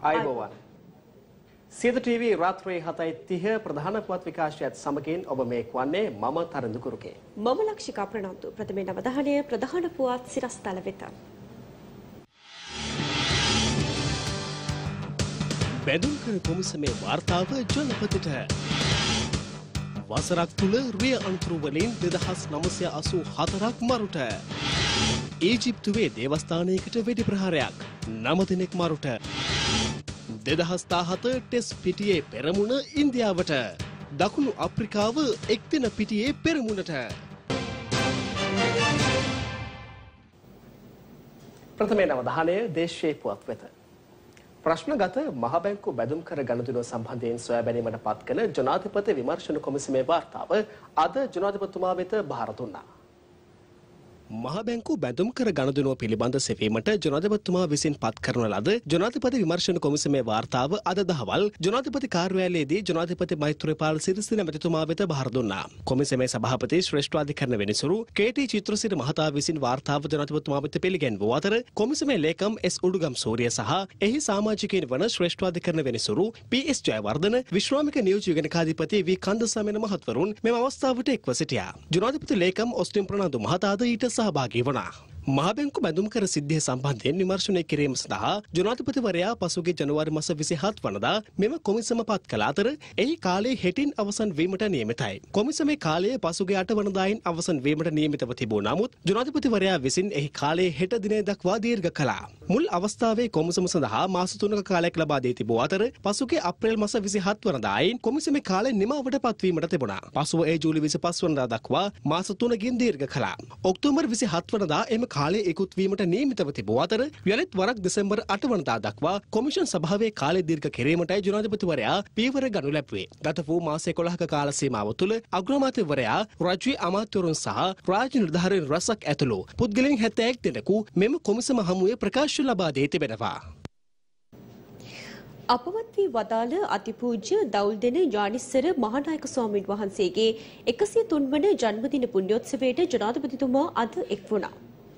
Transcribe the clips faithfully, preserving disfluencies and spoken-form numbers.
ආයුබෝවන්. සියත ටීවී රාත්‍රී හතයි තිහ ප්‍රධාන පුවත් විකාශයත් සමගින් ඔබ මේ වන්නේ මම තරඳු කුරුකේ. මම ලක්ෂිකා ප්‍රනාන්දු. ප්‍රථමයෙන් අවධානය ප්‍රධාන පුවත් සිරස්තල වෙත. බැඳුම්කර කොමිසමේ වාර්තාව ජනපතිට වසරක් තුළ රිය අන්තරු වලින් දෙදහස් නවසිය අසූ හතරක් මරුට. ඊජිප්තුවේ දේවස්ථානයකට වෙඩි ප්‍රහාරයක් නම දෙනෙක් මරුට. දෙදහස් දාහත ටෙස් පිටියේ පෙරමුණ ඉන්දියාවට. දකුණු අප්‍රිකාව එක්දින පිටියේ පෙරමුණට. ප්‍රථමයෙන් අවධානය දේශීය පුවත් වෙත. ප්‍රශ්නගත මහ බැංකු බැදුම්කර ගනුදෙනුව සම්බන්ධයෙන් සොයා බැලීමට පත් කළ ජනාධිපති විමර්ශන කොමිසමේ වාර්තාව අද ජනාධිපතිතුමා වෙත බාර දුන්නා. මහ බැංකු බැඳුම්කර ගනුදෙනුව පිළිබඳ සෙවීමට ජනාධිපතිතුමා විසින් පත් කරන ලද ජනාධිපති විමර්ශන කොමිසමේ වාර්තාව අද දහවල් ජනාධිපති කාර්යාලයේදී ජනාධිපති මෛත්‍රීපාල සිරිසේන මැතිතුමා වෙත බාර දුන්නා. කොමිසමේ සභාපති ශ්‍රේෂ්ඨාධිකරණ වෙනසුරු කේ.ටී. චිත්‍රසිරි මහතා විසින් වාර්තාව ජනාධිපතිතුමා වෙත පිළිගැන්වූ අතර කොමිසමේ ලේකම් එස් උඩුගම් සූරිය සහ එහි සමාජිකයින් වන ශ්‍රේෂ්ඨාධිකරණ වෙනසුරු පී.එස්. ජයවර්ධන විශ්‍රාමික නියෝජ්‍ය යුගනිකාධිපති වී කන්දසමෙන මහත්වරුන් මෙම අවස්ථාවට එක්ව සිටියා. ජනාධිපති ලේකම් ඔස්ටින් ප්‍රනාන්දු මහතාද ඊට සහභාගී වුණා. මහ බැංකු බැඳුම්කර සිද්ධිය සම්බන්ධයෙන් විමර්ශනය කිරීම සඳහා ජනාධිපතිවරයා පසුගිය ජනවාරි මාස විසිහත වනදා මෙම කොමිසම පත් කළ අතර එහි කාලය හෙටින් අවසන් වීමට නියමිතයි. කොමිසමේ කාලය පසුගිය අට වනදායින් අවසන් වීමට නියමිතව තිබූ නමුත් ජනාධිපතිවරයා විසින් එහි කාලය හෙට දිනය දක්වා දීර්ඝ කළා. මුල් අවස්ථාවේ කොමිසම සඳහා මාස තුනක කාලයක් ලබා දී තිබූ අතර පසුගිය අප්‍රේල් මාස විසිහත වනදායින් කොමිසමේ කාලය නිමාවට පත්වීමට තිබුණා. පසුව ඒ ජූලි විසිපහ වනදා දක්වා මාස තුනකින් දීර්ඝ කළා. ඔක්තෝබර් විසිහත වනදා එම කාලය ඉක්ුත් වීමට නියමිතව තිබූ අතර යලිත් වරක් දෙසැම්බර් අට වනදා දක්වා කොමිෂන් සභාවේ කාලය දීර්ඝ කිරීමටයි ජනාධිපතිවරයා පියවර ගනු ලැබුවේ. ගත වූ මාස එකොළහක කාල සීමාව තුළ අග්‍රාමාත්‍යවරයා රාජ්‍ය අමාත්‍යවරුන් සහ රාජ්‍ය නිලධාරීන් රැසක් ඇතුළු පුද්ගලයන් හැත්තෑවක් දෙනෙකු මෙම කොමිසම හමුවේ ප්‍රකාශ ලබා දී තිබෙනවා. අපවත් වී වදාළ අතිපූජ්‍ය දවුල්දෙන ඥානිස්සර මහානායක ස්වාමීන් වහන්සේගේ එකසිය තුන් වන ජන්මදින පුණ්‍යෝත්සවයට ජනාධිපතිතුමා අද එක් වුණා.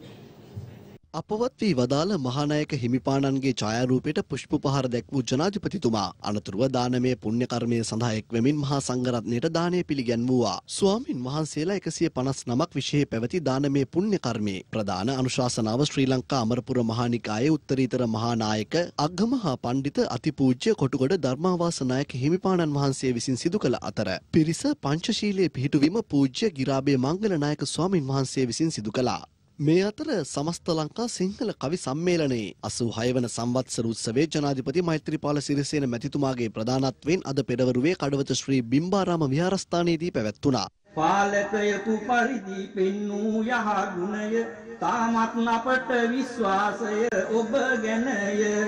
අපවත් වී වදාළ මහානායක හිමිපාණන්ගේ ඡායාරූපයට පුෂ්පපහාර දැක්වූ ජනාධිපතිතුමා අනතුරුව දානමය පුණ්‍ය කර්මය සඳහා එක්වෙමින් මහා සංඝරත්නයට දානය පිළිගැන්වුවා. ස්වාමින් වහන්සේලා එකසිය පනස් නමක් විශේෂ පැවති දානමය පුණ්‍ය කර්මයේ ප්‍රධාන අනුශාසනාව ශ්‍රී ලංකා අමරපුර මහානිකායේ උත්තරීතර මහානායක අග්ගමහා පණ්ඩිත අතිපූජ්‍ය කොටුගොඩ ධර්මාවාස නායක හිමිපාණන් වහන්සේ විසින් සිදු කළ අතර පිරිස පංචශීලයේ පිහිටුවීම පූජ්‍ය ගිරාබේ මංගල නායක ස්වාමින් වහන්සේ විසින් සිදු කළා. මේ අතර සමස්ත ලංකා සිංහල කවි සම්මේලනයේ අසූ හය වන සංවත්සර උත්සවයේ ජනාධිපති මෛත්‍රීපාල සිරිසේන මැතිතුමාගේ ප්‍රධානත්වයෙන් අද පෙරවරුවේ කඩවත ශ්‍රී බිම්බාරාම විහාරස්ථානයේදී පැවැත්වුණා. පාලකයකු පරිදි පෙන්නූ යහ ගුණය තාමත් අපට විශ්වාසය ඔබ ගැනය.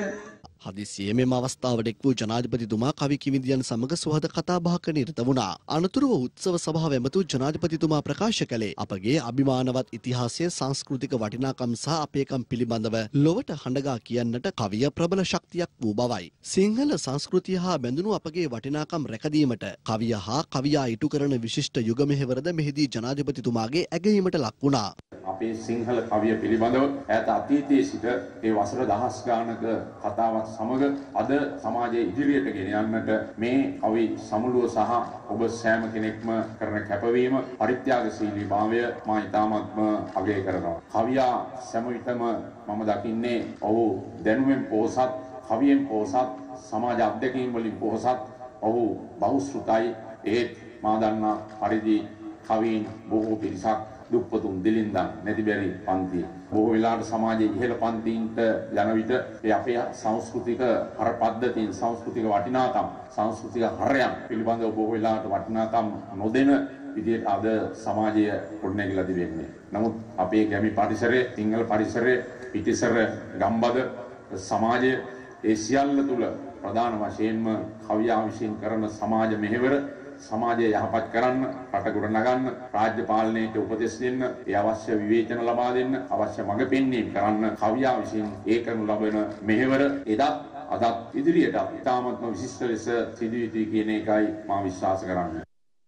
හදිසියේ මෙම අවස්ථාවට එක් වූ ජනාධිපතිතුමා කවි කිවිඳියන් සමග සුහද කතා බහක නිරත වුණා. අනතුරුව උත්සව සභාව ඇමතු ජනාධිපතිතුමා ප්‍රකාශ කළේ අපගේ අභිමානවත් ඉතිහාසය සංස්කෘතික වටිනාකම් සහ අපේකම් පිළිබඳව ලොවට හඬගා කියන්නට කවිය ප්‍රබල ශක්තියක් වූ බවයි. සිංහල සංස්කෘතිය හා බැඳුණු අපගේ වටිනාකම් රැකදීමට කවිය හා කවියා ඉටු කරන විශිෂ්ට යුග මෙහෙවරද මෙහිදී ජනාධිපතිතුමාගේ ඇගයීමට ලක් වුණා. අපේ සිංහල කවිය පිළිබඳව ඈත අතීතයේ සිට ඒ වසර දහස් ගානක කතාවක් සමග අද සමාජයේ ඉදිරියට ගෙන යන්නට මේ කවි සමුළුව සහ ඔබ සෑම කෙනෙක්ම කරන කැපවීම පරිත්‍යාගශීලී භාවය මා ඉතාමත්ම අගය කරනවා. කවියා සෑම විටම මම දකින්නේ ඔහු දැනුමෙන් පොහොසත්, කවියෙන් පොහොසත්, සමාජ අත්දැකීම් වලින් පොහොසත්, ඔහු බහුශ්‍රුතයි. ඒත් මා දන්නා පරිදි කවීන් බොහෝ පිරිසක් දුප්පතුන් දිලින්දන් නැති බැරි පන්ති බොහෝ වෙලාවට සමාජයේ ඉහළ පන්තින්ට යන විට ඒ අපේ සංස්කෘතික හර පද්ධතීන් සංස්කෘතික වටිනාකම් සංස්කෘතික හරයන් පිළිබඳව බොහෝ වෙලාවට වටිනාකම් නොදෙන විදිහට අද සමාජය ගොඩනැගිලා තිබෙන්නේ. නමුත් අපේ ගැමි පරිසරයේ සිංහල පරිසරයේ පිටිසර ගම්බද සමාජය ඒ සියල්ල තුල ප්‍රධාන වශයෙන්ම කවියා විසින් කරන සමාජ මෙහෙවර සමාජය යහපත් කරන්න, රට ගොඩ නගන්න, රාජ්‍ය පාලනයට උපදෙස් දෙන්න, ඒ අවශ්‍ය විවේචන ලබා දෙන්න, අවශ්‍ය මඟ පෙන්වීම කරන්න කවියා විසින් ඒ කරනු ලබන මෙහෙවර එදත් අදත් ඉදිරියට ඉතාමත්ම විශිෂ්ට ලෙස සිදු යුතුයි කියන එකයි මා විශ්වාස කරන්නේ.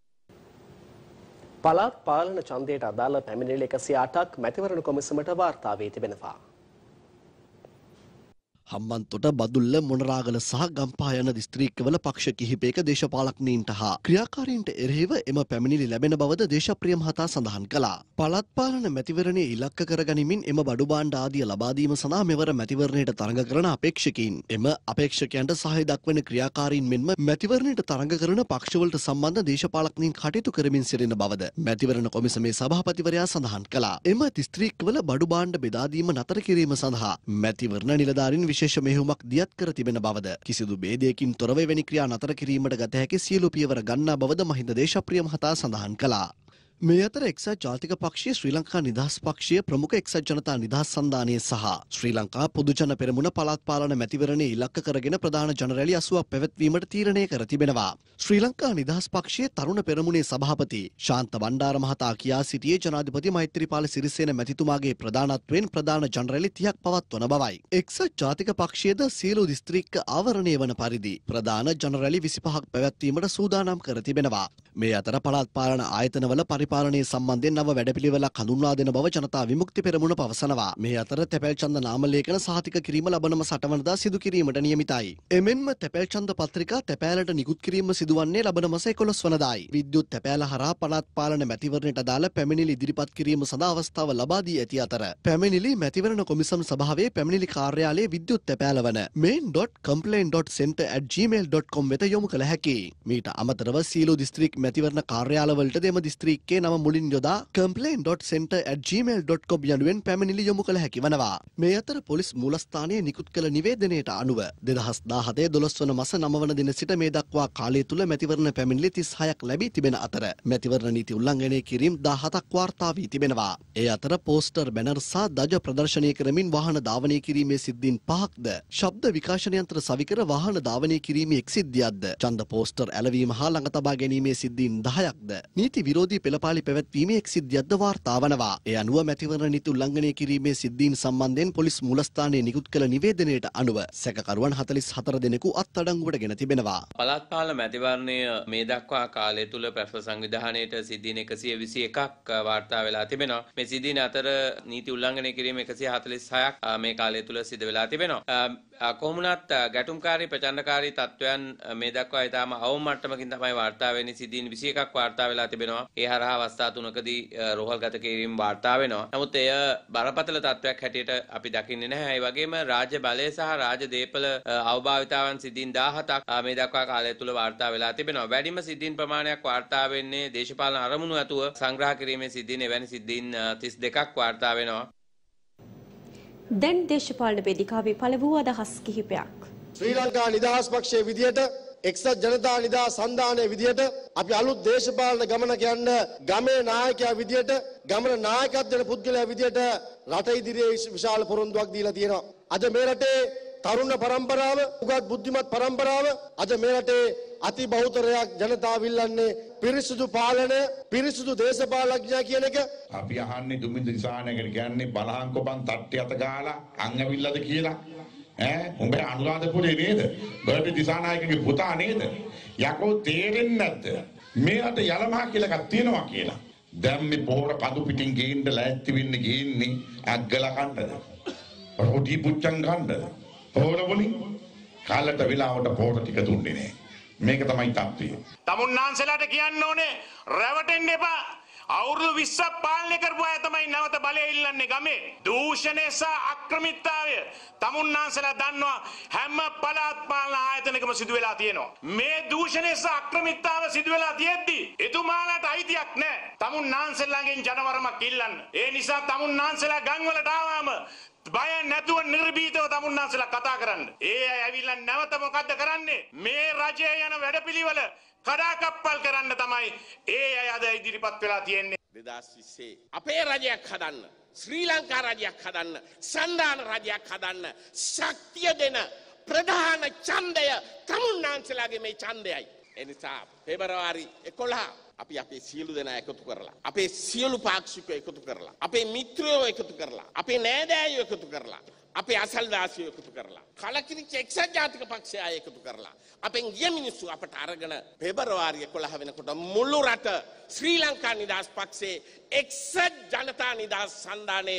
පළාත් පාලන ඡන්දයට අදාළ පැමිණිලි එකසිය අටක් මැතිවරණ කොමිසමට වාර්තා වී තිබෙනවා. හම්බන්තොට බදුල්ල මොනරාගල සහ ගම්පහ යන දිස්ත්‍රික්කවල පක්ෂ කිහිපයක දේශපාලඥයින්ට හා ක්‍රියාකාරීන්ට එරෙහිව එම පැමිණිලි ලැබෙන බවද දේශප්‍රිය මහතා සඳහන් කළා. පළාත් පාලන මැතිවරණයේ ඉලක්ක කරගනිමින් එම බඩු භාණ්ඩ ආදිය ලබා දීම සඳහා මෙවර මැතිවරණයට තරඟ කරන අපේක්ෂකයින් එම අපේක්ෂකයන්ට සහාය දක්වන ක්‍රියාකාරීන් මෙන්ම මැතිවරණයට තරඟ කරන පක්ෂවලට සම්බන්ධ දේශපාලඥයින් කටයුතු කරමින් සිටින බවද මැතිවරණ කොමිසමේ සභාපතිවරයා සඳහන් කළා. එම දිස්ත්‍රික්කවල බඩු භාණ්ඩ බෙදා දීම නතර කිරීම සඳහා මැතිවරණ නිලධාරීන් විශේෂ මෙහෙයුමක් දියත් කර තිබෙන බවද කිසිදු ભેදයකින් තොරව එවැනි ක්‍රියා නතර කිරීමට ගත හැකි සියලු පියවර ගන්නා බවද මහින්ද දේශප්‍රිය මහතා සඳහන් කළා. මේ අතර එක්සත් ජාතික පක්ෂයේ ශ්‍රී ලංකා නිදහස් පක්ෂයේ ප්‍රමුඛ එක්සත් ජනතා නිදහස් සන්ධානයේ සහ ශ්‍රී ලංකා පොදු ජන පෙරමුණ පළාත් පාලන මැතිවරණයේ ඉලක්ක කරගෙන ප්‍රධාන ජන රැලි අසූවක් පැවැත්වීමට තීරණය කර තිබෙනවා. ශ්‍රී ලංකා නිදහස් පක්ෂයේ තරුණ පෙරමුණේ සභාපති ශාන්ත බණ්ඩාර මහතා කියා සිටියේ ජනාධිපති මෛත්‍රීපාල සිරිසේන මැතිතුමාගේ ප්‍රධානත්වයෙන් ප්‍රධාන ජන රැලි තිහක් පවත්වන බවයි. එක්සත් ජාතික පක්ෂයේද සියලු දිස්ත්‍රික්ක ආවරණය වන පරිදි ප්‍රධාන ජන රැලි විසිපහක් පැවැත්වීමට සූදානම් කර තිබෙනවා. මේ අතර පළාත් පාලන ආයතනවල පරිපාලනයේ සම්බන්ධයෙන් නව වැඩපිළිවෙලක් හඳුන්වා දෙන බව ජනතා විමුක්ති පෙරමුණ පවසනවා. මේ අතර තැපැල් ඡන්ද නාමලේඛන සහතික කිරීම ලබනම සටවනදා සිදු කිරීමට නියමිතයි. එමෙන්ම තැපැල් ඡන්ද පත්‍රිකා තැපෑලට නිකුත් කිරීම සිදුවන්නේ ලබන මාස එකොළොස් වනදායි. විද්‍යුත් තැපෑල හරහා පළාත් පාලන මැතිවරණයට අදාළ පැමිණිලි ඉදිරිපත් කිරීම සඳහා අවස්ථාව ලබා දී ඇති අතර පැමිණිලි මැතිවරණ කොමිසම් සභාවේ පැමිණිලි කාර්යාලයේ විද්‍යුත් තැපෑල වන main dot complaint dot center at gmail dot com වෙත යොමු කළ හැකියි. මීට අමතරව සීලෝ දිස්ත්‍රික් මැතිවරණ කාර්යාලවලට දෙම දිස්ත්‍රික්කයේ නම මුලින් යොදා complaint dot center at gmail dot com යනුවෙන් පැමිණිලි යොමු කළ හැකි වනවා. මේ අතර පොලිස් මූලස්ථානයේ නිකුත් කළ නිවේදනයට අනුව දෙදහස් දාහතේ දොළොස් වන මාස නව වන දින සිට මේ දක්වා කාලය තුල මැතිවරණ පැමිණිලි තිස් හයක් ලැබී තිබෙන අතර මැතිවරණ නීති උල්ලංඝනය කිරීම දහහතක් වාර්තා වී තිබෙනවා. ඒ අතර පෝස්ටර් බැනර් සහ දජ ප්‍රදර්ශනය කරමින් වාහන ධාවනය කිරීමේ සිද්ධීන් පහක්ද ශබ්ද විකාශන යන්ත්‍ර සවිකර වාහන ධාවනය කිරීමේ එක් සිද්ධියක්ද ඡන්ද පෝස්ටර් ඇලවීම හා ළඟ තබා ගැනීමේ සිද්ධීන් දහයක්ද නීති විරෝධී පෙළපාලි පැවැත්වීමේ එක් සිද්ධියක්ද වාර්තා වනවා. ඒ අනුව මැතිවරණ නීති උල්ලංඝනය කිරීමේ සිද්ධීන් සම්බන්ධයෙන් පොලිස් මූලස්ථානයේ නිකුත් කළ නිවේදනයට අනුව සැකකරුවන් හතළිස් හතර දෙනෙකු අත්අඩංගුවට ගෙන තිබෙනවා. පළාත් පාලන මැතිවරණය මේ දක්වා කාලය තුල ප්‍රශ්න සංවිධානයට සිද්ධීන් එකසිය විසි එකක් වාර්තා වෙලා තිබෙනවා. මේ සිද්ධීන් අතර නීති උල්ලංඝනය කිරීම එකසිය හතළිස් හයක් මේ කාලය තුල සිදු වෙලා තිබෙනවා. කොහොමුණත් ගැටුම්කාරී ප්‍රචණ්ඩකාරී තත්වයන් මේ දක්වා ඊටම අවම මට්ටමකින් තමයි වාර්තා වෙන්නේ. සිද්ධීන් විසි එකක් වාර්තා වෙලා තිබෙනවා. ඒ හරහා අවස්ථා තුනකදී රෝහල්ගත කිරීම වාර්තා වෙනවා. නමුත් එය බරපතල තත්වයක් හැටියට අපි දකින්නේ නැහැ. ඒ වගේම රාජ්‍ය බලය සහ රාජ්‍ය දේපල අවභාවිතාවන් සිද්ධීන් දහහතක් මේ දක්වා කාලය තුල වාර්තා වෙලා තිබෙනවා. වැඩිම සිද්ධීන් ප්‍රමාණයක් වාර්තා වෙන්නේ දේශපාලන අරමුණු ඇතුව සංග්‍රහ කිරීමේ සිද්ධීන් එවැනි සිද්ධීන් තිස් දෙකක් වාර්තා වෙනවා. දැන් දේශපාලන වේදිකාවේ පළමු අදහස් කිහිපයක්. ශ්‍රී ලංකා නිදහස් පක්ෂයේ විදියට එක්සත් ජනතා නිදහස් සන්ධානයේ විදියට අපි අලුත් දේශපාලන ගමනක යන්න ගමේ නායකයා විදියට ගමන නායකත්ව දෙන පුද්ගලයා විදියට රට ඉදිරියේ විශාල පොරොන්දුවක් දීලා තියෙනවා. අද මේ රටේ තරුණ පරම්පරාව, උගත් බුද්ධිමත් පරම්පරාව අද මේ රටේ අති බහුතරයක් ජනතාව ඉල්ලන්නේ පිරිසුදු පාලනය, පිරිසුදු දේශපාලනඥයා කියන එක. අපි අහන්නේ දුමින්ද දිසානයකට කියන්නේ බලහංකොපන් තට්ටේ අත ගාලා අං ඇවිල්ලාද කියලා. ඈ උඹ අනුරාධපුරේ නේද? බර්ටි දිසානායකගේ පුතා නේද? යකෝ තේරෙන්නේ නැද්ද? මේකට යලමහා කියලා එකක් තියෙනවා කියලා. දැන් මේ පොහොර කඳු පිටින් ගේන්න ලෑස්ති වෙන්න ගේන්නේ අග්ගලා කණ්ඩද? රොටි පුච්චන් ගන්නද? පොහොර වලින් කාලට වෙලාවට පොහොර ටික දුන්නේ නැහැ. මේක තමයි තත්ත්වය. තමුන්නාන්සලාට කියන්න ඕනේ රැවටෙන්න එපා. අවුරුදු විස්සක් පාලනය කරපු අය තමයි නැවත බලය ඉල්ලන්නේ ගමේ. දූෂණය සහ අක්‍රමිකතාවය තමුන්නාන්සලා දන්නවා හැම පළාත් පාලන ආයතනකම සිදු වෙලා තියෙනවා. මේ දූෂණය සහ අක්‍රමිකතාව සිදු වෙලා තියෙද්දි එතුමාලාට අයිතියක් නැහැ තමුන්නාන්සලාගෙන් ජනවරමක් ඉල්ලන්න. ඒ නිසා තමුන්නාන්සලා ගම් වලට ආවම බය නැතුව නිර්භීතව තමුන්නාන්සලා කතා කරන්න. ඒ අය ඇවිල්ලා නැවත මොකද්ද කරන්නේ? මේ රජයේ යන වැඩපිළිවෙල කඩාකප්පල් කරන්න තමයි ඒ අය අද ඉදිරිපත් වෙලා තියෙන්නේ. දෙදාස් විස්සේ අපේ රජයක් හදන්න, ශ්‍රී ලංකා රජයක් හදන්න, සන්ධාන රජයක් හදන්න ශක්තිය දෙන ප්‍රධාන ඡන්දය තමුන්නාන්සලාගේ මේ ඡන්දයයි. එනිසා පෙබරවාරි එකොළහ අපි අපේ සියලු දෙනා එකතු කරලා, අපේ සියලු පාක්ෂිකයෝ එකතු කරලා, අපේ මිත්‍රයෝ එකතු කරලා, අපේ නෑදෑයෝ එකතු කරලා, අපේ අසල්වාසියෝ එකතු කරලා, කලකිරිච්ච එක්සත් ජාතික පක්ෂය අය එකතු කරලා, අපෙන් ගිය මිනිස්සු අපට අරගෙන පෙබරවාරි එකොළහ වෙනකොට මුළු රට ශ්‍රී ලංකා නිදහස් පක්ෂයේ එක්සත් ජනතා නිදහස් සන්ධානයේ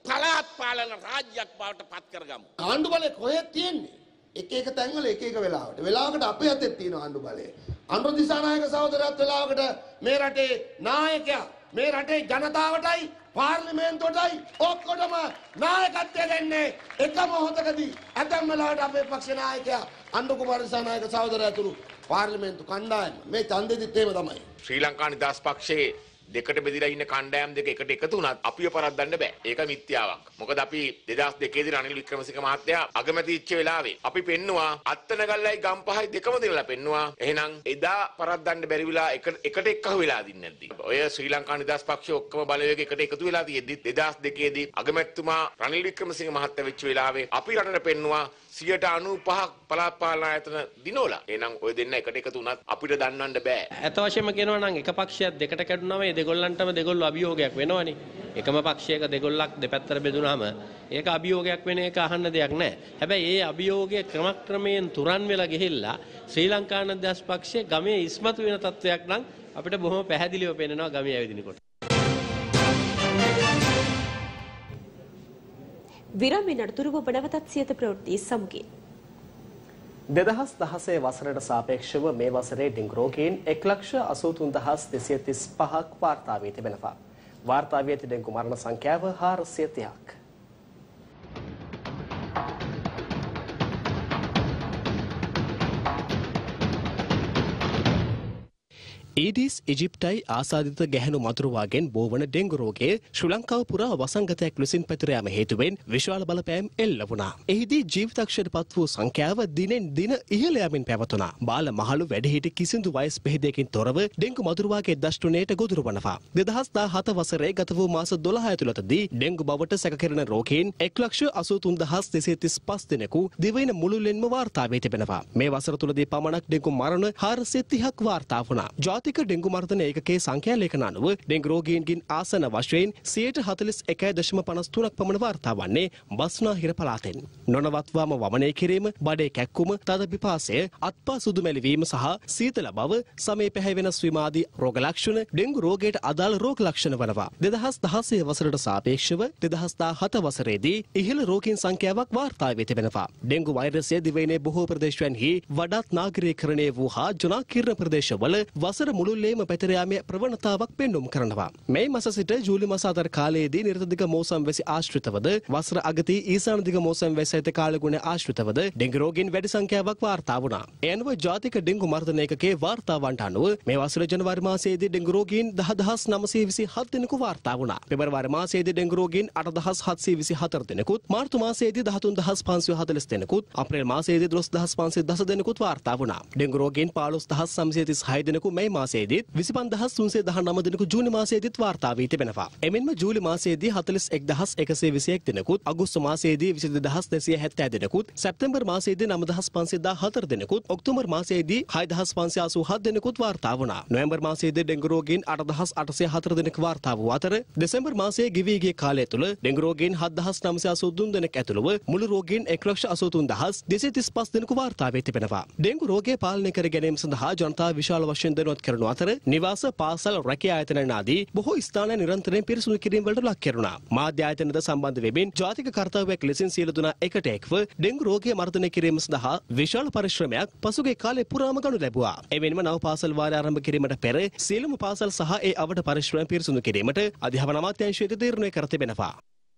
පළාත් පාලන රාජ්‍යයක් බවට පත් කරගමු. ආණ්ඩු බලය කොහෙද තියෙන්නේ? එක එක තැන්වල එක එක වෙලාවට. වෙලාවකට අපේ අතේ තියෙන ආණ්ඩු බලය. අනුර දිසානායක සහෝදරයත් වෙලාවකට මේ රටේ නායකයා මේ රටේ ජනතාවටයි පාර්ලිමේන්තුවටයි ඔක්කොටම නායකත්වය දෙන්නේ එක මොහොතකදී. ඇතැම් වෙලාවට අපේ පක්ෂ නායකයා අනුර කුමාර දිසානායක සහෝදරයා ඇතුළු පාර්ලිමේන්තු කණ්ඩායම මේ ඡන්දෙදිත් එහෙම තමයි. ශ්‍රී ලංකා නිදහස් පක්ෂයේ දෙකට බෙදලා ඉන්න කණ්ඩායම් දෙක එකට එකතු වුණත් අපිව පරද්දන්න බෑ. ඒක මිත්‍යාවක්. මොකද අපි දෙදාස් දෙකේ දී රනිල් වික්‍රමසිංහ මහත්තයා අගමැති ඉච්ච වෙලාවේ අපි පෙන්නවා අත්තනගල්ලයි ගම්පහයි දෙකම දිනලා පෙන්නවා. එහෙනම් එදා පරද්දන්න බැරි වෙලා එකට එකට එක්කහ වෙලා දින්නේ නැද්දි. ඔය ශ්‍රී ලංකා නිදහස් පක්ෂයේ ඔක්කොම බලවේග එකට එකතු වෙලා තියෙද්දි දෙදාස් දෙකේ දී අගමැතිතුමා රනිල් වික්‍රමසිංහ මහත්තයා වෙච්ච වෙලාවේ අපි රටට පෙන්නවා සියයට අනූපහක් පළාත් පාලන ආයතන දිනෝලා. එහෙනම් ඔය දෙන්න එකට එකතු වුණත් අපිට දන්නවන්න බෑ. ඇත්ත වශයෙන්ම කියනවා නම් එක පක්ෂයක් දෙකට කැඩුනම ඒ දෙගොල්ලන්ටම දෙගොල්ලෝ අභියෝගයක් වෙනවනේ. එකම පක්ෂයක දෙගොල්ලක් දෙපැත්තට බෙදුනහම ඒක අභියෝගයක් වෙන එක අහන්න දෙයක් නැහැ. හැබැයි ඒ අභියෝගය ක්‍රමක්‍රමයෙන් තුරන් වෙලා ගිහිල්ලා ශ්‍රී ලංකා නිදහස් පක්ෂයේ ගමේ ඉස්මතු වෙන තත්වයක් නම් අපිට බොහොම පැහැදිලිව පේනවා ගමේ ඇවිදිනකොට. විරාමයෙන් අනතුරුව වනවතත් සියත ප්‍රවෘත්ති සමුගින්. දෙදහස් දහසේ වසරට සාපේක්ෂව මේ වසරේ ඩෙංගු රෝගීන් එක් ලක්ෂ අසූ තුන් දහස් දෙසිය තිස් පහක් වාර්තා වී තිබෙනවා. වාර්තා වී ඇති ඩෙංගු මරණ සංඛ්‍යාව හාරසිය තිහක්. ඊඩිස් ඉජිප්ටයි ආසාදිත ගැහැණු මතුරුවාගෙන් බෝවන ඩෙංගු රෝගය ශ්‍රී ලංකාව පුරා වසංගතයක් ලෙසින් පැතිර යාම හේතුවෙන් විශාල බලපෑම් එල්ල වුණා. එහිදී ජීවිතක්ෂයට පත් වූ සංඛ්‍යාව දිනෙන් දින ඉහළ යමින් පැවතුණා. බාල මහලු වැඩිහිටි කිසිදු වයස් බෙහෙදයකින් තොරව ඩෙංගු මතුරුවාගේ දෂ්ටුණයට ගොදුරු වනවා. දෙදහස් දාහත වසරේ ගත වූ මාස දොළහ ඇතුළතදී ඩෙංගු බවට සැකකරන රෝගීන් එක් ලක්ෂ අසූ තුන් දහස් දෙසිය තිස් පහ දෙනෙකු දිවයින මුළුල්ලෙන්ම වාර්තා වී තිබෙනවා. මේ වසර තුලදී පමණක් ඩෙංගු මරණ හාරසිය තිහක් වාර්තා වුණා. ජාතික ඩෙංගු මර්ධන ඒකකයේ සංඛ්‍යා ලේඛන අනුව ඩෙංගු රෝගීන්ගෙන් ආසන වශයෙන් සියයට හතළිස් එකයි දශම පනස් තුනක් පමණ වාර්තා වන්නේ බස්නාහිර පළාතෙන්. නොනවත්වාම වමනය කිරීම, බඩේ කැක්කුම, තද පිපාසය, අත්පා සුදු මැලිවීම සහ සීතල බව, සමේ පැහැ වෙනස් වීම ආදී රෝග ලක්ෂණ ඩෙංගු රෝගයට අදාළ රෝග ලක්ෂණ වනවා. දෙදහස් දහසේ වසරට සාපේක්ෂව දෙදහස් දාහත වසරේදී ඉහළ රෝගීන් සංඛ්‍යාවක් වාර්තා වී තිබෙනවා. ඩෙංගු වෛරසය දිවයිනේ බොහෝ ප්‍රදේශයන්හි වඩාත් නාගරිකීකරණය වූ හා ජනාකීර්ණ ප්‍රදේශවල වසර මුළුල්ලේම පැතිර යාමේ ප්‍රවණතාවක් පෙන්නුම් කරනවා. මේ මාස සිට ජූලි මාස අතර කාලයේදී නිරතදිග මෝසම් වැසි ආශ්‍රිතවද වසර අගදී ඊසාන දිග මෝසම් වැසි සහිත කාලගුණ ආශ්‍රිතවද ඩෙංගු රෝගීන් වැඩි සංඛ්‍යාවක් වාර්තා වුණා. ඒ අනුව ජාතික ඩෙංගු මර්ධන ඒකකයේ වාර්තාවන්ට අනුව මේ වසර ජනවාරි මාසයේදී ඩෙංගු රෝගීන් දහ දහස් නවසිය විසි හත් දෙනෙකු වාර්තා වුණා. පෙබරවාරි මාසයේදී ඩෙංගු රෝගීන් අට දහස් හත්සිය විසි හතර දෙනෙකුත්, මාර්තු මාසයේදී දහතුන් දහස් පන්සිය හතළිස් දෙනෙකුත්, අප්‍රේල් මාසයේදී දොළොස් දහස් පන්සිය දස දෙනෙකුත් වාර්තා වුණා. ඩෙංගු රෝගීන් පහළොස් දහස් නවසිය තිස් හය දෙනෙකු මේ මාසයේදී විසිපන්දහස් තුන්සිය දහනව දෙනෙකු ජූනි මාසයේදීත් වාර්තා වී තිබෙනවා. එමෙන්ම ජූලි මාසයේදී හතළිස් එක් දහස් එකසිය විසි එක් දෙනෙකුත්, අගෝස්තු මාසයේදී විසි දෙදහස් දෙසිය හැත්තෑ දෙනෙකුත්, සැප්තැම්බර් මාසයේදී නව දහස් පන්සිය දහහතර දෙනෙකුත්, ඔක්තෝබර් මාසයේදී හය දහස් පන්සිය අසූ හත් දෙනෙකුත් වාර්තා වුණා. නොවැම්බර් මාසයේදී ඩෙංගු රෝගීන් අට දහස් අටසිය හතර දෙනෙකු වාර්තා වූ අතර දෙසැම්බර් මාසයේ ගෙවී ගිය කාලය තුළ ඩෙංගු රෝගීන් හත් දහස් නවසිය අසූ තුන් දෙනෙක් ඇතුළුව මුළු රෝගීන් එක් ලක්ෂ අසූ තුන් දහස් දෙසිය තිස් පහ දෙනෙකු වාර්තා වී තිබෙනවා. ඩෙංගු රෝගය පාලනය කර ගැනීම සඳහා ජනතාව විශාල වශයෙන් දැනුවත් කරනු අතර නිවාස, පාසල්, රැකියා ආයතන ආදී බොහෝ ස්ථාන නිරන්තරයෙන් පිරිසුදු කිරීම වලට ලක් කෙරුණා. මාධ්‍ය ආයතනද සම්බන්ධ වෙමින් ජාතික කර්තව්‍යයක් ලෙසින් සියලු දෙනා එකට එක්ව ඩෙංගු රෝගය මර්ධනය කිරීම සඳහා විශාල පරිශ්‍රමයක් පසුගිය කාලේ පුරාම ගනු ලැබුවා. එමෙන්ම නව පාසල් වාරය ආරම්භ කිරීමට පෙර සියලුම පාසල් සහ ඒ අවට පරිශ්‍රම පිරිසුදු කිරීමට අධ්‍යාපන අමාත්‍යාංශය තීරණය කර තිබෙනවා.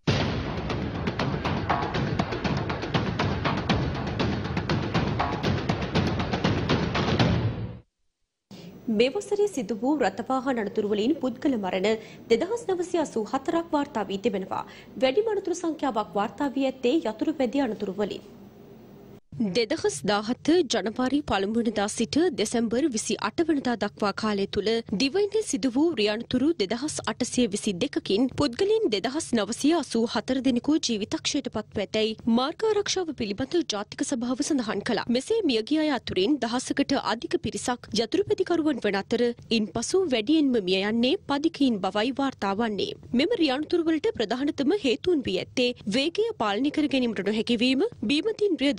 මේ වසරේ සිදු වූ රථවාහන අනතුරු වලින් පුද්ගල මරණ දෙදහස් නවසිය අසූ හතරක් වාර්තා වී තිබෙනවා. වැඩිම අනතුරු සංඛ්‍යාවක් වාර්තා වී ඇත්තේ යතුරු පැදිය අනතුරු වලින්. දෙදහස් දාහත ජනවාරි පළමු වෙනිදා සිට දෙසැම්බර් විසි අට වෙනිදා දක්වා කාලය තුල දිවයිනේ සිදු වූ රියනතුරු දෙදහස් අටසිය විසි දෙකකින් පුද්ගලයන් දෙදහස් නවසිය අසූ හතර දෙනෙකු ජීවිතක්ෂයට පත්ව ඇතැයි මාර්ග ආරක්ෂාව පිළිබඳ ජාතික සභාව සඳහන් කළා. මෙසේ මියගිය අය අතුරින් දහසකට අධික පිරිසක් යතුරුපැදිකරුවන් වන අතර ඉන්පසු වැඩියෙන්ම මිය යන්නේ පදිකයින් බවයි වාර්තා වන්නේ. මෙම රියනතුරු වලට ප්‍රධානතම හේතුන් වී ඇත්තේ වේගය පාලනය කර ගැනීමට නොහැකි වීම, බීමතින්ද්‍රිය දහවනය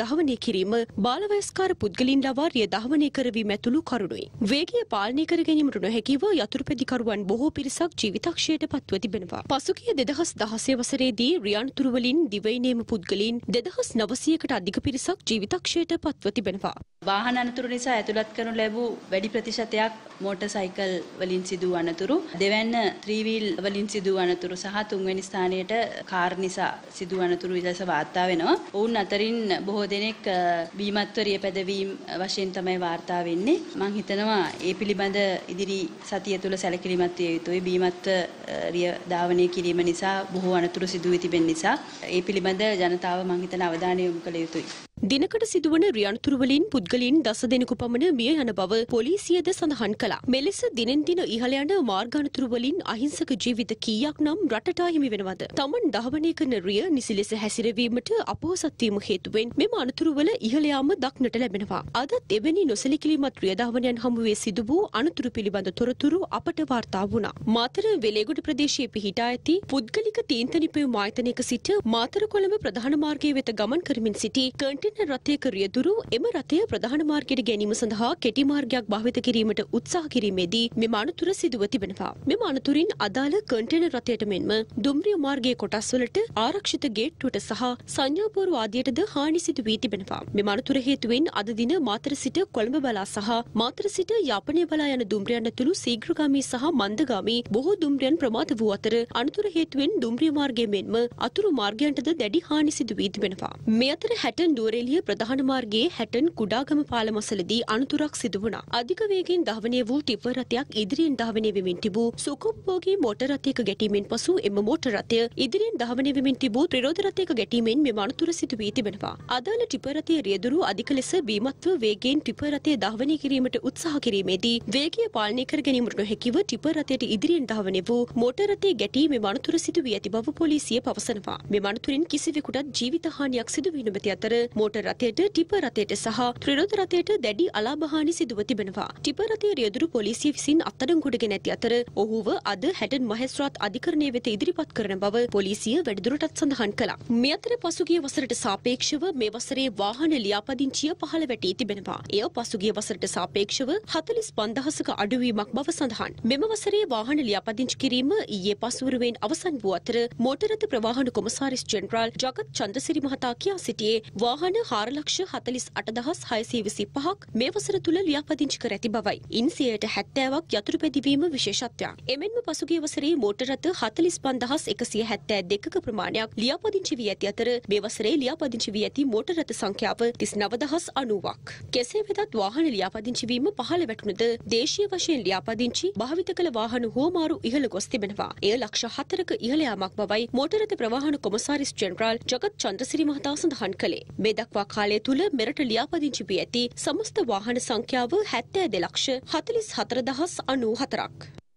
කිරීම, බාලවයස්කාර පුද්ගලින් ලවා රිය දහවනය කරවීම ඇතුළු කරුණුයි. වේගය පාලනය කර ගැනීමට නොහැකිව යතුරුපැදිකරුවන් බොහෝ පිරිසක් ජීවිතක්ෂයට පත්ව තිබෙනවා. පසුගිය දෙදහස් දහසේ වසරේදී රියන්තුරු වලින් දිවයිනේම පුද්ගලයන් දෙදහස් නවසීයකට අධික පිරිසක් ජීවිතක්ෂයට පත්ව තිබෙනවා. වාහන අනතුරු නිසා ඇතුළත් කරනු ලැබූ වැඩි ප්‍රතිශතයක් මෝටර් සයිකල් වලින් සිදු වන අනතුරු, දෙවැන්න ත්‍රීවීල් වලින් සිදු වන අනතුරු සහ තුන්වෙනි ස්ථානයට කාර් නිසා සිදු වන අනතුරු විදස වාර්තා වෙනවා. ඔවුන් අතරින් බොහෝ දෙනෙක් බීමත්වරිය පැදවීම වශයෙන් තමයි වාර්තා වෙන්නේ. මම හිතනවා ඒ පිළිබඳ ඉදිරි සතිය තුළ සැලකිලිමත් විය යුතුයි. බීමත්වරිය ධාවනය කිරීම නිසා බොහෝ අනතුරු සිදු වී තිබෙන නිසා ඒ පිළිබඳ ජනතාව මම හිතන අවධානය යොමු කළ යුතුයි. දිනකට සිදුවන රියන්තුරු වලින් පුද්ගලයන් දස දෙනෙකු පමණ මිය යන බව පොලිසියද සඳහන් කළා. මෙලෙස දිනෙන් දින ඉහළ යන මාර්ග අනතුරු වලින් අහිංසක ජීවිත කීයක් නම් රටට අහිමි වෙනවද? තමන් දහවනය කරන රිය නිසි ලෙස හැසිරවීමට අපොහසත් වීම හේතුවෙන් මෙම අනතුරු වල ඉහළ යාම දක්නට ලැබෙනවා. අදත් එවැනි නොසැලකිලිමත් රිය දහවනයන් හමුවේ සිදු වූ අනතුරු පිළිබඳ තොරතුරු අපට වාර්තා වුණා. මාතර වෙලේගොඩ ප්‍රදේශයේ පිහිටා ඇති පුද්ගලික තීන්තනිපෙවුම් ආයතනයක සිට මාතර කොළඹ ප්‍රධාන මාර්ගයේ වෙත ගමන් කරමින් සිටි රථයක රියදුරු එම රථය ප්‍රධාන මාර්ගයට ගැනීම සඳහා කෙටි මාර්ගයක් භාවිත කිරීමට උත්සාහ කිරීමේදී මෙම අනතුර සිදුව තිබෙනවා. මෙම අනතුරින් අදාළ කන්ටේනර් රථයට මෙන්ම දුම්රිය මාර්ගයේ කොටස් වලට ආරක්ෂිත ගේට්ටුවට සහ සංඥාපෝරු ආදියටද හානි සිදු වී තිබෙනවා. මෙම අනතුර හේතුවෙන් අද දින මාතර සිට කොළඹ බලා සහ මාතර සිට යාපනය බලා යන දුම්රියන් ඇතුළු ශීඝ්‍රගාමී සහ මන්දගාමී බොහෝ දුම්රියන් ප්‍රමාද වූ අතර අනතුර හේතුවෙන් දුම්රිය මාර්ගයේ මෙන්ම අතුරු මාර්ගයන්ටද දැඩි හානි සිදු වී තිබෙනවා. මේ අතර හැටන් නුවරඑළිය ප්‍රධාන මාර්ගයේ හැටන් කුඩාගම පාලම අසලදී අනතුරක් සිදු වුණා. අධික වේගයෙන් ධාවනය වූ ටිපර් රථයක් ඉදිරියෙන් ධාවනය වෙමින් තිබූ සුකොප්පෝගේ මෝටර් රථයක ගැටීමෙන් පසු එම මෝටර් රථය ඉදිරියෙන් ධාවනය වෙමින් තිබූ ත්‍රිරෝධ රථයක ගැටීමෙන් මෙම අනතුර සිදු වී තිබෙනවා. අදාළ ටිපර් රථයේ රියදුරු අධික ලෙස බීමත්ව වේගයෙන් ටිපර් රථය ධාවනය කිරීමට උත්සාහ කිරීමේදී වේගය පාලනය කර ගැනීමට නොහැකිව ටිපර් රථයට ඉදිරියෙන් ධාවනය වූ මෝටර් රථයේ ගැටී මෙම අනතුර සිදු වී ඇති බව පොලිසිය පවසනවා. මෙම අනතුරින් කිසිවෙකුටත් ජීවිත හානියක් සිදු වී නොමැති අතර මෝටර් රථයට ටිපර් රථයට සහ ත්‍රිරෝධ රථයට දැඩි අලාභහානි සිදුව තිබෙනවා. ටිපර් රථයේ රියදුරු පොලිසිය විසින් අත්අඩංගුවටගෙන ඇති අතර ඔහුව අද හැටන් මහේස්ත්‍රාත් අධිකරණය වෙත ඉදිරිපත් කරන බව පොලිසිය වැඩිදුරටත් සඳහන් කළා. මේ අතර පසුගිය වසරට සාපේක්ෂව මේ වසරේ වාහන ලියාපදිංචිය පහළ වැටී තිබෙනවා. එය පසුගිය වසරට සාපේක්ෂව හතළිස් පන්දහසක අඩුවීමක් බව සඳහන්. මෙම වසරේ වාහන ලියාපදිංචි කිරීම ඊයේ පසුවරුවෙන් අවසන් වූ අතර මෝටර් රථ ප්‍රවාහන කොමසාරිස් ජෙනරාල් ජගත් චන්ද්‍රසිරි මහතා කියා සිටියේ වාහන හාර ලක්ෂ හතළිස් අට දහස් හයසිය විසි පහක් මේ වසර තුළ ලියාපදිංචි කර ඇති බවයි. ඉන් සියයට හැත්තෑවක් යතුරු පැදිවීම විශේෂත්වයක්. එමෙන්ම පසුගිය වසරේ මෝටර් රථ හතළිස් පන්දහස් එකසිය හැත්තෑ දෙකක ප්‍රමාණයක් ලියාපදිංචි වී ඇති අතර මේ වසරේ ලියාපදිංචි වී ඇති මෝටර් රථ සංඛ්‍යාව තිස් නව දහස් අනූවක්. කෙසේ වෙතත් වාහන ලියාපදිංචි වීම පහළ වැටුණද දේශීය වශයෙන් ලියාපදිංචි භාවිත කළ වාහන හුවමාරු ඉහළ ගොස් තිබෙනවා. එය ලක්ෂ හතරක ඉහළ යාමක් බවයි මෝටර් රථ ප්‍රවාහන කොමසාරිස් ජෙනරාල් ජගත් චන්ද්‍රසිරි මහතා සඳහන් කළේ. මේ දක්වා කාලය තුළ මෙරට ලියාපදිංචි වී ඇති සමස්ත වාහන සංඛ්‍යාව හැත්තෑ දෙලක්ෂ හතළිස් හතර දහස් අනූ හතරක්.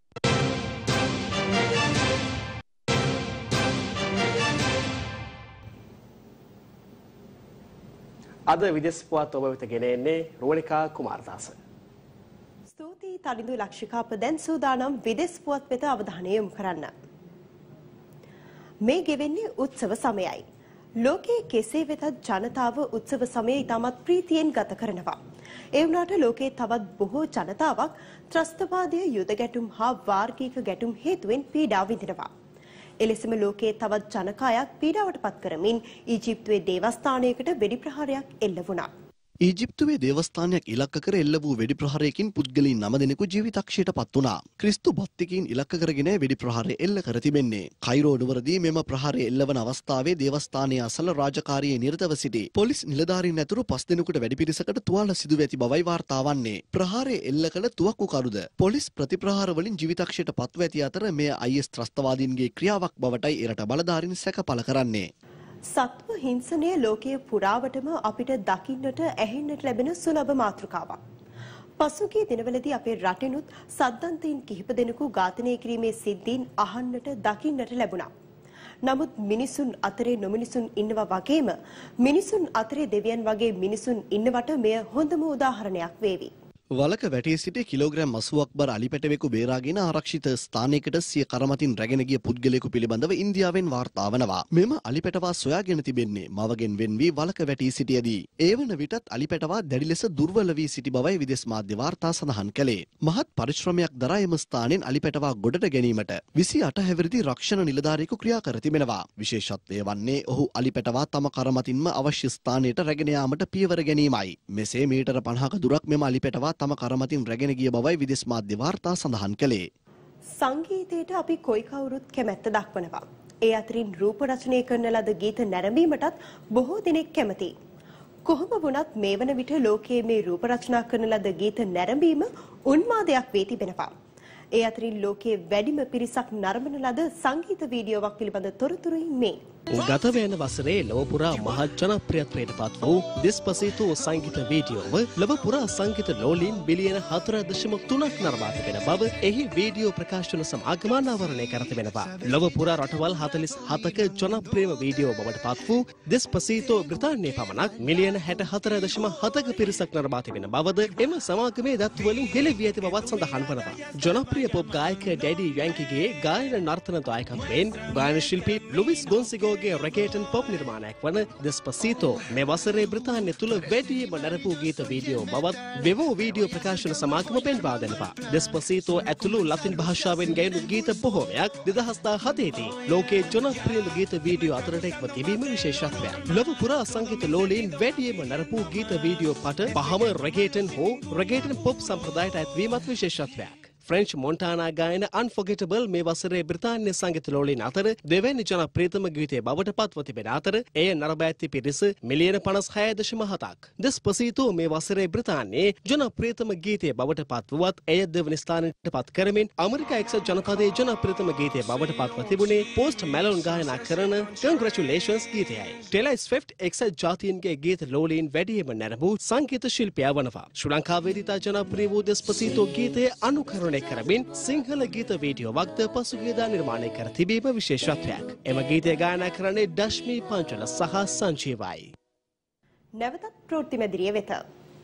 අද විදේශ පුවත් ඔබ වෙත ගෙන එන්නේ රෝනිකා කුමාරදාස. ස්තුතියි තලිඳු ලක්ෂිකා අප දැන් සූදානම් විදේශ පුවත් වෙත අවධානය යොමු කරන්න. මේ ගෙවෙන්නේ උත්සව සමයයි. ලෝකයේ කෙසේ වෙතත් ජනතාව උත්සව සමය ඉතාමත් ප්‍රීතියෙන් ගත කරනවා. ඒ වුණාට ලෝකයේ තවත් බොහෝ ජනතාවක් ත්‍රස්තවාදය, යුද ගැටුම් හා වාර්ගික ගැටුම් හේතුවෙන් පීඩා විඳිනවා. එලෙසම ලෝකයේ තවත් ජනකායක් පීඩාවට පත් කරමින් ඊජිප්තුවේ දේවස්ථානයකට වෙඩි ප්‍රහාරයක් එල්ල වුණා. ඊජිප්තුවේ දේවස්ථානයක් ඉලක්ක කර එල්ල වූ වෙඩි ප්‍රහාරයකින් පුද්ගලයන් නව දෙනෙකු ජීවිතක්ෂයට පත් වුණා. ක්‍රිස්තු භක්තිකයින් ඉලක්ක කරගෙන වෙඩි ප්‍රහාරය එල්ල කර තිබෙන්නේ. කයිරෝ නුවරදී මෙම ප්‍රහාරය එල්ලවන අවස්ථාවේ දේවස්ථානයේ අසල රාජකාරියේ නිරතව සිටි පොලිස් නිලධාරීන් ඇතුළු පස් දෙනෙකුට වැඩි පිරිසකට තුවාල සිදුව ඇති බවයි වාර්තා වන්නේ. ප්‍රහාරය එල්ල කළ තුවක්කුකරුද පොලිස් ප්‍රතිප්‍රහාර වලින් ජීවිතක්ෂයට පත්ව ඇති අතර මෙය අයි එස් ත්‍රස්තවාදීන්ගේ ක්‍රියාවක් බවටයි එරට බලධාරීන් සැක පළ කරන්නේ. සත්ව හිංසනය ලෝකයේ පුරාවටම අපිට දකින්නට ඇහෙන්නට ලැබෙන සුලභ මාතෘකාවක්. පසුගිය දිනවලදී අපේ රටෙනුත් සද්දන්තීන් කිහිප දෙනෙකු ඝාතනය කිරීමේ සිද්ධීන් අහන්නට දකින්නට ලැබුණා. නමුත් මිනිසුන් අතරේ නොමිනිසුන් ඉන්නවා වගේම මිනිසුන් අතරේ දෙවියන් වගේ මිනිසුන් ඉන්නවට මෙය හොඳම උදාහරණයක් වේවි. වලක වැටී සිටි කිලෝග්‍රෑම් අසූවක් බර අලිපැටවෙකු බේරාගෙන ආරක්ෂිත ස්ථානයකට සිය කරමතින් රැගෙන ගිය පුද්ගලයෙකු පිළිබඳව ඉන්දියාවෙන් වාර්තා වනවා. මෙම අලිපැටවා සොයාගෙන තිබෙන්නේ මවගෙන් වෙන් වී වලක වැටී සිටියදී. ඒ වන විටත් අලිපැටවා දැඩි ලෙස දුර්වල වී සිටි බවයි විදේශ මාධ්‍ය වාර්තා සඳහන් කළේ. මහත් පරිශ්‍රමයක් දරා එම ස්ථානයෙන් අලිපැටවා ගොඩට ගැනීමට විසි අට හැවිරිදි රක්ෂණ නිලධාරියෙකු ක්‍රියා කර තිබෙනවා. විශේෂත්වය වන්නේ ඔහු අලිපැටවා තම කරමතින්ම අවශ්‍ය ස්ථානයට රැගෙන යාමට පියවර ගැනීමයි. මෙසේ මීටර පනහක දුරක් මෙම අලිපැටවා තම කරමතින් රැගෙන ගිය බවයි විදේශ මාධ්‍ය වාර්තා සඳහන් කළේ. සංගීතයට අපි කොයි කවුරුත් කැමැත්ත දක්වනවා. ඒ අතරින් රූප රචනය කරන ලද ගීත නැරඹීමටත් බොහෝ දෙනෙක් කැමතියි. කොහොම වුණත් මේ වන විට ලෝකයේ මේ රූප රචනා කරන ලද ගීත නැරඹීම උන්මාදයක් වී තිබෙනවා. ඒ අතරින් ලෝකයේ වැඩිම පිරිසක් නරඹන ලද සංගීත වීඩියෝවක් පිළිබඳ තොරතුරුයි මේ. ගත වන වසරේ ලොව පුරා මහත් ජනප්‍රියත්වයට පත් වූ දෙස්පසීතෝ සංගීත වීඩියෝව ලොව පුරා සංගීත ලෝලීන් බිලියන හතර දශම තුනක් නරඹා තිබෙන බව එහි වීඩියෝ ප්‍රකාශන සමාගම අනාවරණය කර තිබෙනවා. ලොව පුරා රටවල් හතළිස් හතක ජනප්‍රියම වීඩියෝ බවට පත් වූ දෙස්පසීතෝ බ්‍රිතාන්‍යයේ පමණක් මිලියන හැට හතර දශම හතක පිරිසක් නරඹා තිබෙන බවද එම සමාගමේ දත් වලින් හෙළි වී ඇති බවත් සඳහන් වනවා. ජනප්‍රිය පොප් ගායක ඩැඩි යැන්කිගේ ගායන නර්තන දායකත්වයෙන් ගායන ශිල්පී ලුවිස් ගොන්සිගෝ ගේ රෙගේටන් පොප් නිර්මාණයක් වන දෙස්පසීතෝ මේ වසරේ බ්‍රිතාන්‍ය තුල වැඩිම නරඹූ ගීත වීඩියෝ බවත් වෙවෝ වීඩියෝ ප්‍රකාශන සමාගම පෙන්වා දෙනවා. දෙස්පසීතෝ ඇතුළු ලතින් භාෂාවෙන් ගැයුණු ගීත බොහෝමයක් දෙදහස් දහහතේ දී ලෝකයේ ජනප්‍රියම ගීත වීඩියෝ අතරට එක්ව තිබීම විශේෂත්වයක්. ලොව පුරා සංගීත ලෝලීන් වැඩිම නරඹූ ගීත වීඩියෝ පට පහම රෙගේටන් හෝ රෙගේටන් පොප් සම්ප්‍රදායට ඇත්වීමත් විශේෂත්වයක්. ෆ්‍රෙන්ච් මොන්ටානා ගායන අන්ෆොගෙටබල් මේ වසරේ බ්‍රිතාන්‍ය සංගීත ලෝලීන් අතර දෙවැනි ජනප්‍රියතම ගීතය බවට පත්ව තිබෙන අතර එය නරඹා ඇති පිරිස මිලියන පනස් හය දශම හතක්. දෙස්පසීතෝ මේ වසරේ බ්‍රිතාන්‍යයේ ජනප්‍රියතම ගීතය බවට පත්වුවත් එය දෙවැනි ස්ථානයට පත් කරමින් ඇමරිකා එක්සත් ජනපදයේ ජනප්‍රියතම ගීතය බවට පත්ව තිබුණේ පෝස්ට් මැලෝන් ගායනා කරන කන්ග්‍රැචුලේෂන්ස් ගීතයයි. ටෙලර් ස්විෆ්ට් එක්සත් ජාතීන්ගේ ගීත ලෝලීන් වැඩිම නරඹූ සංගීත ශිල්පියා වනවා. ශ්‍රී ලංකාවේදී තා ජනප්‍රිය වූ දෙස්පසීතෝ ගීතය අනුකරණය කරමින් සිංහල ගීත වීඩියෝවක්ද පසුගියදා නිර්මාණය කර තිබීම විශේෂත්වයක්. එම ගීතය ගායනා කරන්නේ ඩෂ්මී පංචල සහ සංජීවයි. නැවතත් ප්‍රවෘත්ති මැදිරිය වෙත.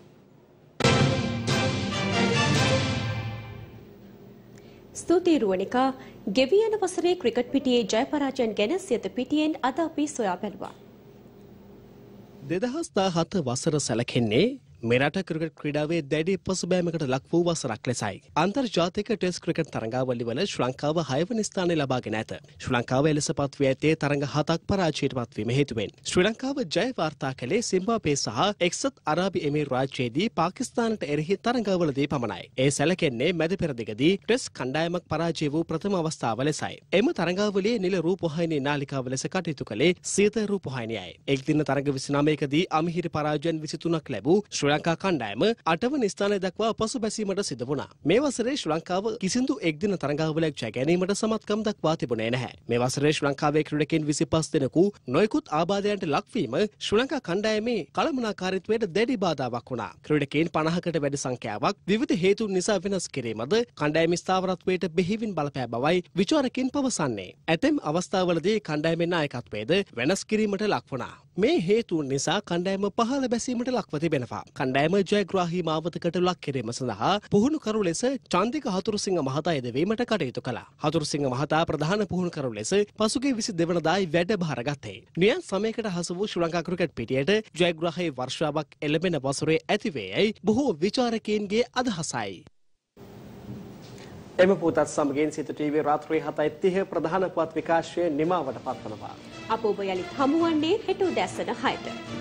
ස්තුතියි රුවනිකා. ගෙවී යන වසරේ ක්‍රිකට් පිටියේ ජය පරාජයන් ගැන සියත පිටියෙන් අද අපි සොයා බැලුවා. දෙදහස් දාහත වසර සැලකෙන්නේ මෙරට ක්‍රිකට් ක්‍රීඩාවේ දැඩි පසුබෑමකට ලක් වූ වසරක් ලෙසයි. අන්තර්ජාතික ටෙස්ට් ක්‍රිකට් තරඟාවලි වල ශ්‍රී ලංකාව හයවැනි ස්ථානය ලබාගෙන ඇත. ශ්‍රී ලංකාව එලෙස පත් වී ඇත්තේ තරඟ හතක් පරාජයට පත්වීම හේතුවෙන්. ශ්‍රී ලංකාව ජය වාර්තා කළේ සිම්බාබ්වේ සහ එක්සත් අරාබි එමිරේට් රාජ්‍යයේදී පාකිස්තානට එරෙහි තරඟවලදී පමණයි. ඒ සැලකෙන්නේ මැද පෙරදිගදී ටෙස්ට් කණ්ඩායමක් පරාජය වූ ප්‍රථම අවස්ථාව ලෙසයි. එම තරඟාවලියේ නිල රූපවාහිනී නාලිකාව ලෙස කටයුතු කළේ සීත රූපවාහිනියයි. එක් දින තරඟ විසිනමයකදී අමිහිරි පරාජයන් විසිතුනක් ලැබූ ශ්‍රී ලංකා කණ්ඩායම අටවන ස්ථානය දක්වා පසුබැසීමට සිදු වුණා. මේ වසරේ ශ්‍රී ලංකාව කිසිදු එක්දින තරඟාවලයක් ජය ගැනීමට සමත්කම් දක්වා තිබුණේ නැහැ. මේ වසරේ ශ්‍රී ලංකාවේ ක්‍රීඩකයන් විසිපස් දෙනෙකු නොයෙකුත් ආබාධයන්ට ලක්වීම ශ්‍රී ලංකා කණ්ඩායමේ කළමනාකාරීත්වයට දැඩි බාධාවක් වුණා. ක්‍රීඩකයන් පනහකට වැඩි සංඛ්‍යාවක් විවිධ හේතුන් නිසා වෙනස් කිරීමද කණ්ඩායම ස්ථාවරත්වයට බෙහෙවින් බලපෑ බවයි විචාරකයන් පවසන්නේ. ඇතැම් අවස්ථාවලදී කණ්ඩායමේ නායකත්වයේද වෙනස් කිරීමට ලක් වුණා. මේ හේතුන් නිසා කණ්ඩායම පහළ බැසීමට ලක්ව තිබෙනවා. කණ්ඩායම ජයග්‍රාහී මාවතකට ලක් කිරීම සඳහා පුහුණුකරු ලෙස චන්දික හතුරුසිංහ මහතා යෙදවීමට කටයුතු කළා. හතුරුසිංහ මහතා ප්‍රධාන පුහුණුකරු ලෙස පසුගිය විසි දෙවනදායි වැඩභාර ගත්තේ. නියම් සමයකට හසු වූ ශ්‍රී ලංකා ක්‍රිකට් පිටියට ජයග්‍රාහී වර්ෂාවක් එළඹෙන වසරේ ඇතිවේයයි බොහෝ විචාරකයන්ගේ අදහසයි. එම පුවතත් සමගින් සිත ටීවී රාත්‍රී හතයි තිහ ප්‍රධාන පුවත් විකාශය නිමාවට පත්වනවා. අප ඔබ යළිත් හමුවන්නේ හෙට උදැසන හයට.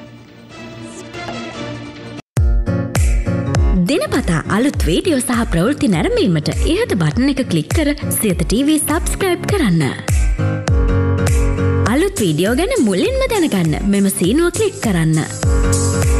දිනපතා අලුත් වීඩියෝ සහ ප්‍රවෘත්ති නැරඹීමට ඉහත බටන් එක ක්ලික් කර සියත ටීවී සබ්ස්ක්‍රයිබ් කරන්න. අලුත් වීඩියෝ ගැන මුලින්ම දැනගන්න මෙම සීනුව ක්ලික් කරන්න.